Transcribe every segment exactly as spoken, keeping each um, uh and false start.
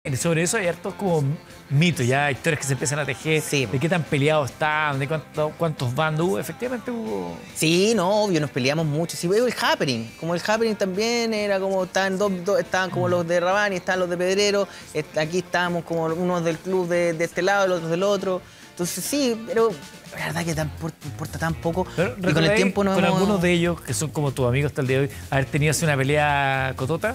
Sobre eso hay hartos como mitos, ya historias que se empiezan a tejer, Sí. de qué tan peleados están, de cuánto- cuántos bandos hubo. Efectivamente hubo... Sí, no, obvio, nos peleamos mucho. Sí, veo el happening. Como el happening también era como, estaban dos, dos- estaban como los de Rabani, estaban los de Pedrero, est- aquí estábamos como unos del club de, de este lado, los otros del otro. Entonces sí, pero la verdad que tan, por- importa tan poco. Pero, Y con el ¿recordáis tiempo nos con hemos... algunos de ellos, que son como tus amigos hasta el día de hoy, haber tenido así una pelea cotota?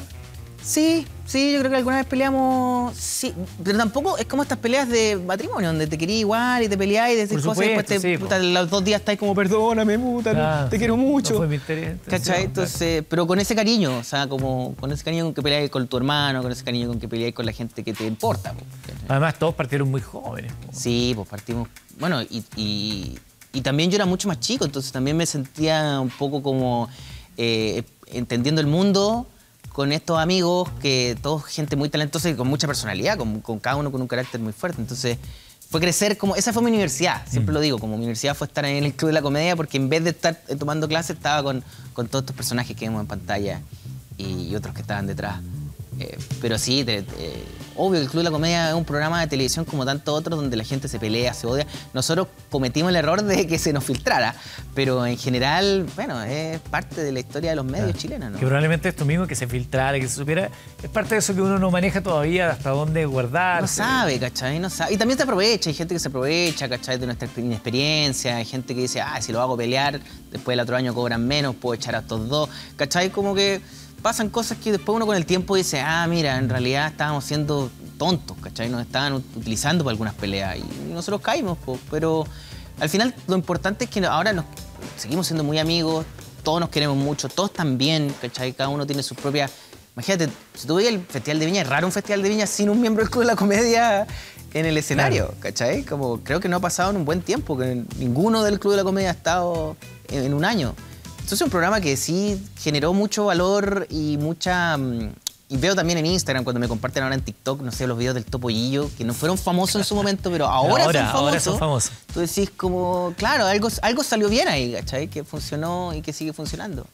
Sí, sí, yo creo que alguna vez peleamos, sí, pero tampoco es como estas peleas de matrimonio, donde te querías igual y te peleás y decís Por cosas y después te, supuesto, sí, puta, los dos días estáis como, perdóname, puta, no, Ah, te quiero mucho. No fue mi interés. ¿Cachai? no, Entonces, pero con ese cariño, o sea, como con ese cariño con que peleáis con tu hermano, con ese cariño con que peleáis con la gente que te importa. Po, ¿cachai? Además, todos partieron muy jóvenes. Po. Sí, pues partimos, bueno, y, y, y también yo era mucho más chico, entonces también me sentía un poco como eh, entendiendo el mundo con estos amigos, que todos gente muy talentosa y con mucha personalidad, con, con cada uno con un carácter muy fuerte. Entonces, fue crecer como... Esa fue mi universidad, siempre Mm. lo digo, como mi universidad fue estar en el Club de la Comedia, porque en vez de estar eh, tomando clases, estaba con, con todos estos personajes que vemos en pantalla y, y otros que estaban detrás. Eh, pero sí, te- te- obvio, el Club de la Comedia es un programa de televisión como tantos otros donde la gente se pelea, se odia. Nosotros cometimos el error de que se nos filtrara, pero en general, bueno, es parte de la historia de los medios Claro. chilenos, ¿no? Que probablemente esto mismo, que se filtrara, que se supiera, es parte de eso que uno no maneja todavía, hasta dónde guardar. No sabe, ¿cachai? No sabe. Y también se aprovecha, hay gente que se aprovecha, ¿cachai? De nuestra inexperiencia, hay gente que dice, ah, si lo hago pelear, después el otro año cobran menos, puedo echar a estos dos, ¿cachai? Como que pasan cosas que después uno con el tiempo dice, ah, mira, en realidad estábamos siendo tontos, ¿cachai? Nos estaban utilizando para algunas peleas y nosotros caímos, po. Pero al final lo importante es que ahora nos seguimos siendo muy amigos, todos nos queremos mucho, todos también, ¿cachai? Cada uno tiene su propia... Imagínate, si tú veías el Festival de Viña, es raro un Festival de Viña sin un miembro del Club de la Comedia en el escenario, ¿cachai? Como creo que no ha pasado en un buen tiempo, que ninguno del Club de la Comedia ha estado en, en un año. Entonces es un programa que sí generó mucho valor y mucha... mm, y veo también en Instagram, cuando me comparten ahora en TikTok, no sé, los videos del Topollillo, que no fueron famosos en su momento, pero ahora, Ahora, son famosos. ahora son famosos. Tú decís como, claro, algo, algo salió bien ahí, ¿cachai? Que funcionó y que sigue funcionando.